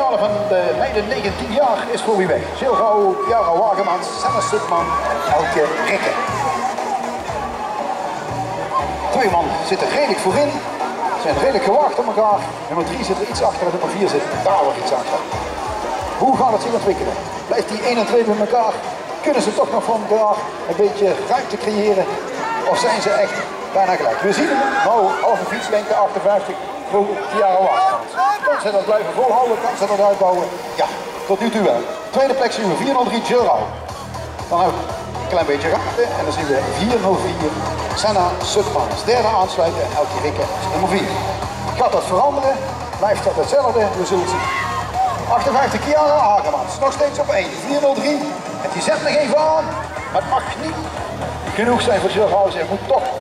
finale van de meiden 19 jaar is voor wie weg. Zilgauw, Jara Wagemans, Sanne Sutman, Elke Rikke. 2 man zitten redelijk voorin. Zijn redelijk gewaagd op elkaar. Nummer 3 zit er iets achter en nummer 4 zit daar weer iets achter. Hoe gaat het zich ontwikkelen? Blijft die 1 en 2 bij elkaar? Kunnen ze toch nog van elkaar een beetje ruimte creëren? Of zijn ze echt bijna gelijk? We zien hem. Nou, halve fietslengte 58 voor Jara Wagemans. Kan ze dat blijven volhouden? Kan ze dat uitbouwen? Ja, tot nu toe wel. Tweede plek zien we 403 Gilrau. Dan hebben we een klein beetje ruimte en dan zien we 404 Sanne Sutman. Als derde aansluiten en Elke Rikke is nummer 4. Gaat dat veranderen? Blijft dat hetzelfde? We zullen het zien. 58 Jara Wagemans, nog steeds op 1. 403 en die zet nog even aan. Het mag niet genoeg zijn voor Gilrau. Ze moet toch